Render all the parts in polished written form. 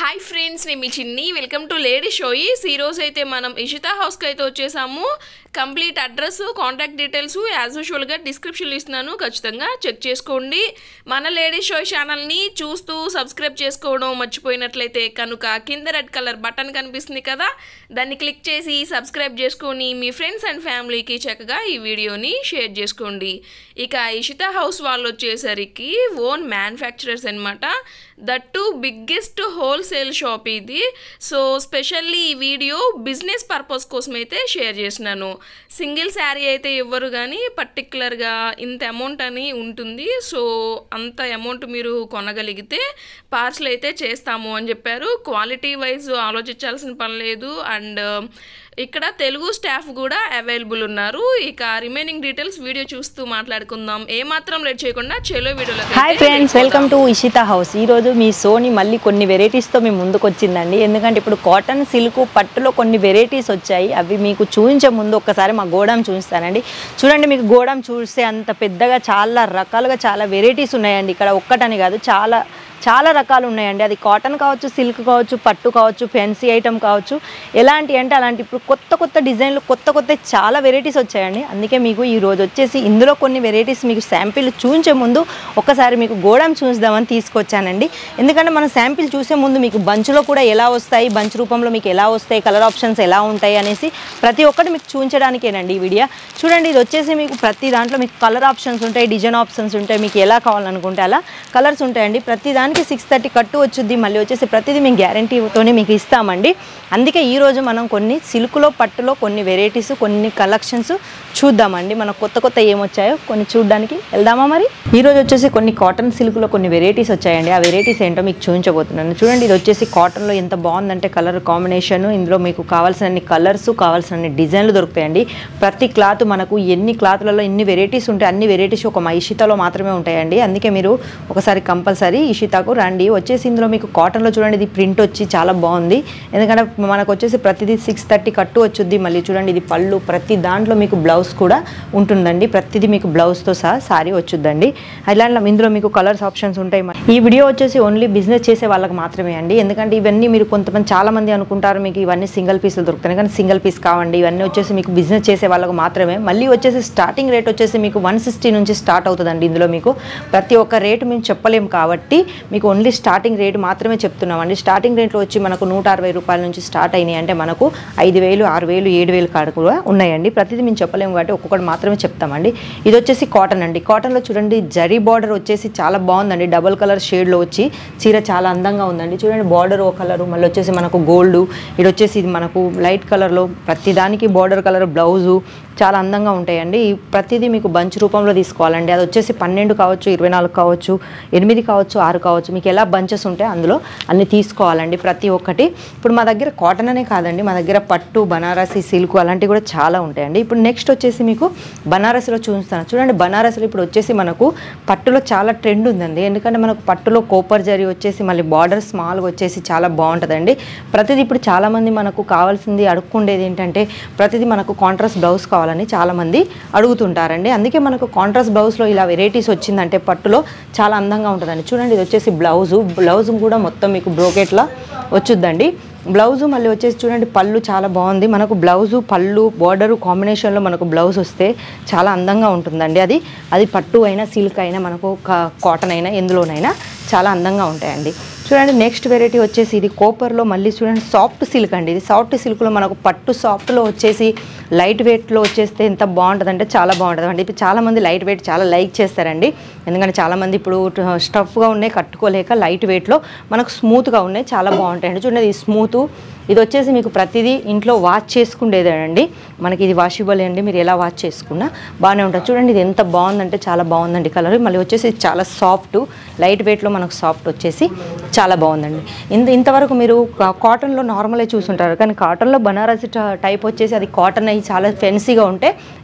Hi friends, నేను మీ Chinni. Welcome to lady shows. ఈరోజు అయితే మనం ఇషితా హౌస్కి అయితే వచ్చేసాము. Complete address, contact details as యూజువల్గా డిస్క్రిప్షన్లో ఇస్తున్నాను, ఖచ్చితంగా చెక్ చేసుకోండి. మన లేడీ షోయ్ ఛానల్ని చూస్తూ సబ్స్క్రైబ్ చేసుకోవడం మర్చిపోయినట్లయితే కనుక కింద రెడ్ కలర్ బటన్ కనిపిస్తుంది కదా, దాన్ని క్లిక్ చేసి సబ్స్క్రైబ్ చేసుకొని మీ ఫ్రెండ్స్ అండ్ ఫ్యామిలీకి చక్కగా ఈ వీడియోని షేర్ చేసుకోండి. ఇక ఇషితా హౌస్ వాళ్ళు వచ్చేసరికి ఓన్ మ్యానుఫ్యాక్చరర్స్ అనమాట. That to biggest wholesale shop ఇది. సో స్పెషల్లీ ఈ వీడియో బిజినెస్ పర్పస్ కోసం అయితే షేర్ చేసినాను. సింగిల్ శారీ అయితే ఇవ్వరు, కానీ పర్టికులర్గా ఇంత అమౌంట్ అని ఉంటుంది. సో అంత అమౌంట్ మీరు కొనగలిగితే పార్సల్ అయితే చేస్తాము అని చెప్పారు. క్వాలిటీ వైజ్ ఆలోచించాల్సిన పని లేదు. అండ్ ఇక్కడ తెలుగు స్టాఫ్ కూడా అవైలబుల్ ఉన్నారు. ఇక రిమైనింగ్ డీటెయిల్స్ వీడియో చూస్తూ మాట్లాడుకుందాం. ఏమాత్రం లేట్ చేయకుండా చలో వీడియోలో. Hi friends, welcome to Ishita house. ఈరోజు మీ సోని మళ్ళీ కొన్ని వెరైటీస్తో మీ ముందుకు వచ్చిందండి. ఎందుకంటే ఇప్పుడు కాటన్, సిల్క్, పట్టులో కొన్ని వెరైటీస్ వచ్చాయి. అవి మీకు చూపించే ముందు ఒక్కసారి మా గోడౌన్ చూపిస్తానండి. చూడండి, మీకు గోడౌన్ చూస్తే అంత పెద్దగా చాలా రకాలుగా చాలా వెరైటీస్ ఉన్నాయండి. ఇక్కడ ఒక్కటని కాదు, చాలా రకాలు ఉన్నాయండి. అది కాటన్ కావచ్చు, సిల్క్ కావచ్చు, పట్టు కావచ్చు, ఫ్యాన్సీ ఐటమ్ కావచ్చు, ఎలాంటి అంటే అలాంటి. ఇప్పుడు కొత్త డిజైన్లు కొత్త చాలా వెరైటీస్ వచ్చాయండి. అందుకే మీకు ఈరోజు వచ్చేసి ఇందులో కొన్ని వెరైటీస్ మీకు శాంపిల్ చూపించే ముందు ఒక్కసారి మీకు గోడౌన్ చూద్దామని తీసుకొచ్చానండి. ఎందుకంటే మనం శాంపిల్ చూసే ముందు మీకు బంచ్లో కూడా ఎలా వస్తాయి, బంచ్ రూపంలో మీకు ఎలా వస్తాయి, కలర్ ఆప్షన్స్ ఎలా ఉంటాయి అనేసి ప్రతి ఒక్కటి మీకు చూపించడానికేనండి ఈ వీడియో. చూడండి, ఇది వచ్చేసి మీకు ప్రతి దాంట్లో మీకు కలర్ ఆప్షన్స్ ఉంటాయి, డిజైన్ ఆప్షన్స్ ఉంటాయి. మీకు ఎలా కావాలనుకుంటే అలా కలర్స్ ఉంటాయండి. ప్రతి దానికి 630 కట్టు వచ్చుద్ది. మళ్ళీ వచ్చేసి ప్రతిదీ మేము గ్యారంటీతోనే మీకు ఇస్తామండి. అందుకే ఈరోజు మనం కొన్ని సిల్క్లో, పట్టులో కొన్ని వెరైటీస్, కొన్ని కలెక్షన్స్ చూద్దామండి. మనకు కొత్త ఏమొచ్చాయో కొన్ని చూడడానికి వెళ్దామా మరి. ఈరోజు వచ్చేసి కొన్ని కాటన్, సిల్క్లో కొన్ని వెరైటీస్ వచ్చాయండి. ఆ వెరైటీస్ ఏంటో మీకు చూపించబోతున్నాను. చూడండి, ఇది వచ్చేసి కాటన్లో ఎంత బాగుందంటే కలర్ కాంబినేషన్. ఇందులో మీకు కావాల్సిన కలర్స్, కావాల్సిన డిజైన్లు దొరుకుతాయండి. ప్రతి క్లాత్ మనకు ఎన్ని క్లాత్లలో ఎన్ని వెరైటీస్ ఉంటాయి, అన్ని వెరైటీస్ ఒక మా ఇషితాలో మాత్రమే ఉంటాయండి. అందుకే మీరు ఒకసారి కంపల్సరీ ఇషితాకు రండి. వచ్చేసి ఇందులో మీకు కాటన్లో చూడండి, ఇది ప్రింట్ వచ్చి చాలా బాగుంది. ఎందుకంటే మనకు వచ్చేసి ప్రతిదీ 630 కట్టు వచ్చుద్ది. మళ్ళీ చూడండి, ఇది పళ్ళు, ప్రతి దాంట్లో మీకు బ్లౌజ్ కూడా ఉంటుందండి. ప్రతిదీ మీకు బ్లౌజ్తో సహా సారీ వచ్చుద్దండి. అలాంటి ఇందులో మీకు కలర్స్ ఆప్షన్స్ ఉంటాయి. ఈ వీడియో వచ్చేసి ఓన్లీ బిజినెస్ చేసే వాళ్ళకి మాత్రమే అండి. ఎందుకంటే ఇవన్నీ మీరు కొంతమంది చాలా మంది అనుకుంటారు మీకు ఇవన్నీ సింగిల్ పీసులు దొరుకుతాయి, కానీ సింగిల్ పీస్ కావండి. ఇవన్నీ వచ్చేసి మీకు బిజినెస్ చేసే వాళ్ళకి మాత్రమే. మళ్ళీ వచ్చేసి స్టార్టింగ్ రేట్ వచ్చేసి మీకు 160 నుంచి స్టార్ట్ అవుతుందండి. ఇందులో మీకు ప్రతి ఒక్క రేటు మేము చెప్పలేము కాబట్టి మీకు ఓన్లీ స్టార్టింగ్ రేట్ మాత్రమే చెప్తున్నామండి. స్టార్టింగ్ రేట్లో వచ్చి మనకు 160 రూపాయల నుంచి స్టార్ట్ అయినాయి. అంటే మనకు 5,000, 6,000, 7,000 కాడ కూడా ఉన్నాయండి. ప్రతిదీ మేము చెప్పలేము కాబట్టి ఒక్కొక్కటి మాత్రమే చెప్తామండి. ఇది వచ్చేసి కాటన్ అండి. కాటన్లో చూడండి, జరీ బార్డర్ వచ్చేసి చాలా బాగుందండి. డబల్ కలర్ షేడ్లో వచ్చి చీర చాలా అందంగా ఉందండి. చూడండి, బార్డర్ ఓ కలరు, మళ్ళీ వచ్చేసి మనకు గోల్డ్, ఇది వచ్చేసి ఇది మనకు లైట్ కలర్లో ప్రతి దానికి బార్డర్ కలర్, బ్లౌజు చాలా అందంగా ఉంటాయండి. ప్రతిదీ మీకు బంచ్ రూపంలో తీసుకోవాలండి. అది వచ్చేసి 12 కావచ్చు, 24 కావచ్చు, 8 కావచ్చు, 6 కావచ్చు, మీకు ఎలా బంచెస్ ఉంటాయి అందులో అన్ని తీసుకోవాలండి ప్రతి ఒక్కటి. ఇప్పుడు మా దగ్గర కాటన్ అనే కాదండి, మా దగ్గర పట్టు, బనారసి, సిల్క్ అలాంటివి కూడా చాలా ఉంటాయండి. ఇప్పుడు నెక్స్ట్ వచ్చేసి మీకు బనారసిలో చూపిస్తాను. చూడండి, బనారసిలో ఇప్పుడు వచ్చేసి మనకు పట్టులో చాలా ట్రెండ్ ఉందండి. ఎందుకంటే మనకు పట్టులో కోపర్ జరీ వచ్చేసి మళ్ళీ బార్డర్ స్మాల్గా వచ్చేసి చాలా బాగుంటుందండి. ప్రతిదీ ఇప్పుడు చాలామంది మనకు కావాల్సింది అడుక్కుండేది ఏంటంటే ప్రతిదీ మనకు కాంట్రాస్ట్ బ్లౌజ్ కావాలని చాలామంది అడుగుతుంటారండి. అందుకే మనకు కాంట్రాస్ట్ బ్లౌజ్లో ఇలా వెరైటీస్ వచ్చిందంటే పట్టులో చాలా అందంగా ఉంటుందండి. చూడండి, ఇది వచ్చేసి బ్లౌజ్ కూడా మొత్తం మీకు బ్రోకెట్లో వచ్చుద్దండి బ్లౌజు. మళ్ళీ వచ్చేసి చూడండి, పళ్ళు చాలా బాగుంది. మనకు బ్లౌజు, పళ్ళు, బార్డరు కాంబినేషన్లో మనకు బ్లౌజ్ వస్తే చాలా అందంగా ఉంటుందండి. అది పట్టు అయినా, సిల్క్ అయినా, మనకు కాటన్ అయినా, ఎందులోనైనా చాలా అందంగా ఉంటాయండి. చూడండి, నెక్స్ట్ వెరైటీ వచ్చేసి ఇది కోపర్లో. మళ్ళీ చూడండి, సాఫ్ట్ సిల్క్ అండి. ఇది సాఫ్ట్ సిల్క్లో మనకు పట్టు సాఫ్ట్లో వచ్చేసి లైట్ వెయిట్లో వచ్చేస్తే ఎంత బాగుంటుందంటే చాలా బాగుంటుందండి. ఇప్పుడు చాలామంది లైట్ వెయిట్ చాలా లైక్ చేస్తారండి. ఎందుకంటే చాలామంది ఇప్పుడు స్టఫ్గా ఉన్నాయి కట్టుకోలేక లైట్ వెయిట్లో మనకు స్మూత్గా ఉన్నాయి, చాలా బాగుంటాయండి. చూడండి, ఇది స్మూత్. ఇది వచ్చేసి మీకు ప్రతిదీ ఇంట్లో వాష్ చేసుకునేదేనండి. మనకి ఇది వాషబుల్ అండి, మీరు ఎలా వాష్ చేసుకున్నా బాగానే ఉంటుంది. చూడండి, ఇది ఎంత బాగుందంటే చాలా బాగుందండి కలర్. మళ్ళీ వచ్చేసి చాలా సాఫ్ట్, లైట్ వెయిట్లో మనకు సాఫ్ట్ వచ్చేసి చాలా బాగుందండి. ఇంతవరకు మీరు కాటన్లో నార్మల్గా చూసుంటారు, కానీ కాటన్లో బనారసి టైప్ వచ్చేసి అది కాటన్ అయ్యి చాలా ఫెన్సీగా ఉంటే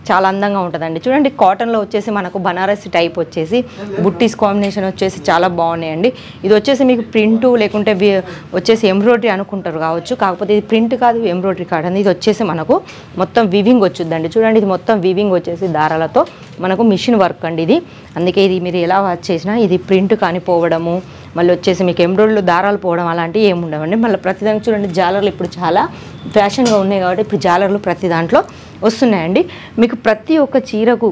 చాలా అందంగా ఉంటుందండి. చూడండి కాటన్లో వచ్చేసి మనకు బనారసి టైప్ వచ్చేసి బుట్టీస్ కాంబినేషన్ వచ్చేసి చాలా బాగున్నాయండి. ఇది వచ్చేసి మీకు ప్రింటు లేకుంటే వచ్చేసి ఎంబ్రాయిడరీ అనుకుంటారు కావచ్చు, కాకపోతే ఇది ప్రింట్ కాదు ఎంబ్రాయిడరీ కాదండి. ఇది వచ్చేసి మనకు మొత్తం వివింగ్ వచ్చుద్దండి. చూడండి ఇది మొత్తం వివింగ్ వచ్చేసి దారాలతో మనకు మిషన్ వర్క్ అండి ఇది. అందుకే ఇది మీరు ఎలా వాచ్ చేసినా ఇది ప్రింట్ కానీ పోవడము, మళ్ళీ వచ్చేసి మీకు ఎంబ్రాయిడరీలో దారాలు పోవడం అలాంటివి ఏమి ఉండవండి. మళ్ళీ ప్రతిదానికి చూడండి జాలర్లు ఇప్పుడు చాలా ఫ్యాషన్గా ఉన్నాయి కాబట్టి ఇప్పుడు జాలర్లు ప్రతి దాంట్లో వస్తున్నాయండి. మీకు ప్రతి ఒక్క చీరకు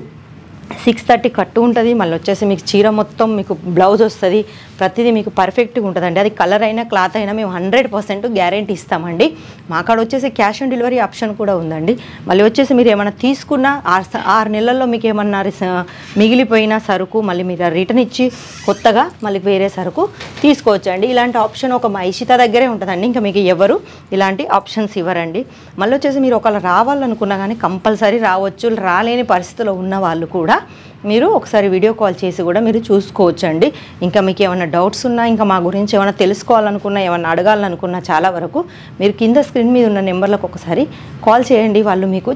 630 కట్టు ఉంటుంది. మళ్ళీ వచ్చేసి మీకు చీర మొత్తం మీకు బ్లౌజ్ వస్తుంది. ప్రతిదీ మీకు పర్ఫెక్ట్గా ఉంటుందండి. అది కలర్ అయినా క్లాత్ అయినా మేము 100% గ్యారెంటీ ఇస్తామండి. మా కాడ వచ్చేసి క్యాష్ ఆన్ డెలివరీ ఆప్షన్ కూడా ఉందండి. మళ్ళీ వచ్చేసి మీరు ఏమైనా తీసుకున్న 6 నెలల్లో మీకు ఏమన్నా మిగిలిపోయిన సరుకు మళ్ళీ మీరు రిటర్న్ ఇచ్చి కొత్తగా మళ్ళీ వేరే సరుకు తీసుకోవచ్చండి. ఇలాంటి ఆప్షన్ ఒక మా ఇషిత దగ్గరే ఉంటుందండి. ఇంకా మీకు ఎవరు ఇలాంటి ఆప్షన్స్ ఇవ్వరండి. మళ్ళీ వచ్చేసి మీరు ఒకవేళ రావాలనుకున్నా కానీ కంపల్సరీ రావచ్చు. రాలేని పరిస్థితిలో ఉన్న వాళ్ళు కూడా మీరు ఒకసారి వీడియో కాల్ చేసి కూడా మీరు చూసుకోవచ్చండి. ఇంకా మీకు ఏమైనా డౌట్స్ ఉన్నా, ఇంకా మా గురించి ఏమైనా తెలుసుకోవాలనుకున్నా, ఏమైనా అడగాలనుకున్నా చాలా వరకు మీరు కింద స్క్రీన్ మీద ఉన్న నెంబర్లకు ఒకసారి కాల్ చేయండి. వాళ్ళు మీకు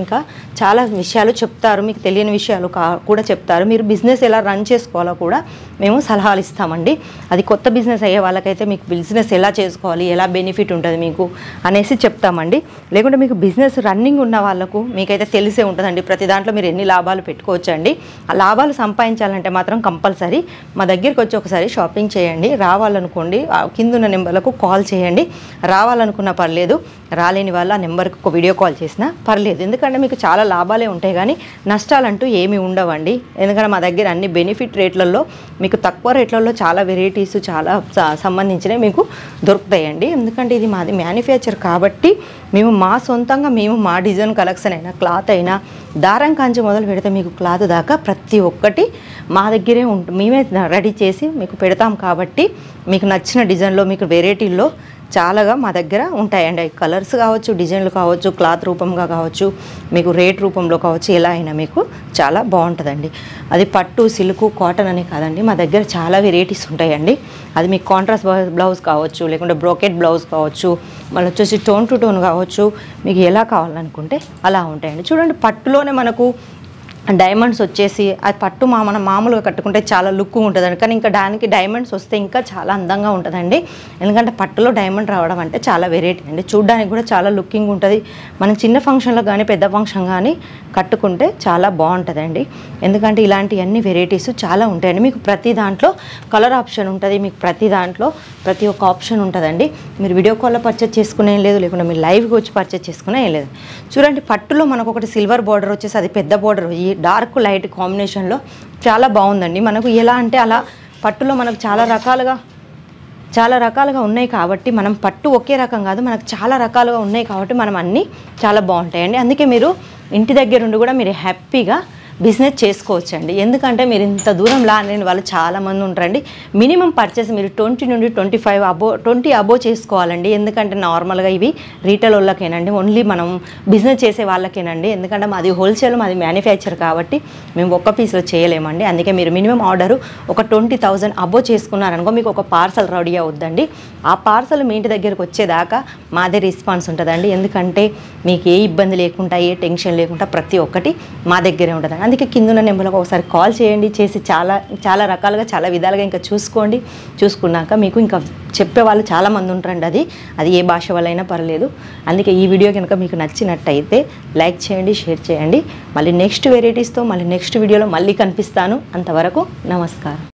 చాలా విషయాలు చెప్తారు. మీకు తెలియని విషయాలు కూడా చెప్తారు. మీరు బిజినెస్ ఎలా రన్ చేసుకోవాలో కూడా మేము సలహాలు ఇస్తామండి. అది కొత్త బిజినెస్ అయ్యే వాళ్ళకైతే మీకు బిజినెస్ ఎలా చేసుకోవాలి, ఎలా బెనిఫిట్ ఉంటుంది మీకు అనేసి చెప్తామండి. లేకుంటే మీకు బిజినెస్ రన్నింగ్ ఉన్న వాళ్ళకు మీకైతే తెలిసే ఉంటుందండి. ప్రతి దాంట్లో మీరు ఎన్ని లాభాలు పెట్టుకోవచ్చండి. ఆ లాభాలు సంపాదించాలంటే మాత్రం కంపల్సరీ మా దగ్గరికి వచ్చి ఒకసారి షాపింగ్ చేయండి. రావాలనుకోండి కింద ఉన్న నెంబర్లకు కాల్ చేయండి. రావాలనుకున్నా పర్లేదు, రాలేని వాళ్ళు ఆ నెంబర్కి ఒక వీడియో కాల్ చేసినా పర్లేదు. ఎందుకంటే మీకు చాలా లాభాలే ఉంటాయి కానీ నష్టాలంటూ ఏమీ ఉండవండి. ఎందుకంటే మా దగ్గర అన్ని బెనిఫిట్ రేట్లలో మీకు తక్కువ రేట్లలో చాలా వెరైటీస్ చాలా సంబంధించినవి మీకు దొరుకుతాయండి. ఎందుకంటే ఇది మాది మ్యానుఫ్యాక్చర్ కాబట్టి మేము మా సొంతంగా మేము మా డిజైన్ కలెక్షన్ అయినా క్లాత్ అయినా దారం కాంచి మొదలు పెడితే మీకు క్లాత్ దాకా ప్రతి ఒక్కటి మా దగ్గరే మేమే రెడీ చేసి మీకు పెడతాం కాబట్టి మీకు నచ్చిన డిజైన్లో మీకు వెరైటీల్లో చాలాగా మా దగ్గర ఉంటాయండి. కలర్స్ కావచ్చు, డిజైన్లు కావచ్చు, క్లాత్ రూపంగా కావచ్చు, మీకు రేట్ రూపంలో కావచ్చు, ఎలా అయినా మీకు చాలా బాగుంటుందండి. అది పట్టు, సిల్క్, కాటన్ అని కాదండి, మా దగ్గర చాలా వెరైటీస్ ఉంటాయండి. అది మీకు కాంట్రాస్ట్ బ్లౌజ్ కావచ్చు, లేకుంటే బ్రోకెట్ బ్లౌజ్ కావచ్చు, మళ్ళీ వచ్చేసి టోన్ టు టోన్ కావచ్చు, మీకు ఎలా కావాలనుకుంటే అలా ఉంటాయండి. చూడండి పట్టులోనే మనకు డైమండ్స్ వచ్చేసి అది పట్టు మనం మామూలుగా కట్టుకుంటే చాలా లుక్ ఉంటుందండి. కానీ ఇంకా దానికి డైమండ్స్ వస్తే ఇంకా చాలా అందంగా ఉంటుందండి. ఎందుకంటే పట్టులో డైమండ్ రావడం అంటే చాలా వెరైటీ అండి. చూడడానికి కూడా చాలా లుకింగ్ ఉంటుంది. మనం చిన్న ఫంక్షన్లో కానీ పెద్ద ఫంక్షన్ కానీ కట్టుకుంటే చాలా బాగుంటుందండి. ఎందుకంటే ఇలాంటివన్నీ వెరైటీస్ చాలా ఉంటాయండి. మీకు ప్రతి దాంట్లో కలర్ ఆప్షన్ ఉంటుంది. మీకు ప్రతి దాంట్లో ప్రతి ఒక్క ఆప్షన్ ఉంటుందండి. మీరు వీడియో కాల్లో పర్చేస్ చేసుకునే ఏం లేదు, లేకుంటే మీరు లైవ్గా వచ్చి పర్చేస్ చేసుకునే ఏం లేదు. చూడండి పట్టులో మనకు ఒకటి సిల్వర్ బార్డర్ వచ్చేసి అది పెద్ద బార్డర్, ఈ డార్క్ లైట్ కాంబినేషన్లో చాలా బాగుందండి. మనకు ఎలా అంటే అలా పట్టులో మనకు చాలా రకాలుగా ఉన్నాయి కాబట్టి మనం పట్టు ఒకే రకం కాదు, మనకు చాలా రకాలుగా ఉన్నాయి కాబట్టి మనం అన్నీ చాలా బాగుంటాయండి. అందుకే మీరు ఇంటి దగ్గర ఉండి కూడా మీరు హ్యాపీగా బిజినెస్ చేసుకోవచ్చండి. ఎందుకంటే మీరు ఇంత దూరం రాలేని వాళ్ళు చాలామంది ఉంటారండి. మినిమం పర్చేస్ మీరు 20 నుండి 20 అబో చేసుకోవాలండి. ఎందుకంటే నార్మల్గా ఇవి రీటైల్ వాళ్ళకేనండి, ఓన్లీ మనం బిజినెస్ చేసే వాళ్ళకేనండి. ఎందుకంటే మాది హోల్సేల్, మాది మ్యానుఫ్యాక్చర్ కాబట్టి మేము ఒక్క పీస్లో చేయలేమండి. అందుకే మీరు మినిమం ఆర్డరు ఒక 20,000 అబో చేసుకున్నారనుకో మీకు ఒక పార్సల్ రెడీ అవుద్దండి. ఆ పార్సల్ మీ ఇంటి దగ్గరకు వచ్చేదాకా మాదే రెస్పాన్స్ ఉంటుందండి. ఎందుకంటే మీకు ఏ ఇబ్బంది లేకుండా, ఏ టెన్షన్ లేకుండా ప్రతి ఒక్కటి మా దగ్గరే ఉంటుందండి. అందుకే కింద ఉన్న నెంబర్లకు ఒకసారి కాల్ చేయండి. చేసి చాలా రకాలుగా చాలా విధాలుగా ఇంకా చూసుకున్నాక మీకు ఇంకా చెప్పేవాళ్ళు చాలామంది ఉంటారండి. అది ఏ భాష వాళ్ళైనా పర్లేదు. అందుకే ఈ వీడియో కనుక మీకు నచ్చినట్టయితే లైక్ చేయండి, షేర్ చేయండి. మళ్ళీ నెక్స్ట్ వెరైటీస్తో మళ్ళీ నెక్స్ట్ వీడియోలో మళ్ళీ కనిపిస్తాను. అంతవరకు నమస్కారం.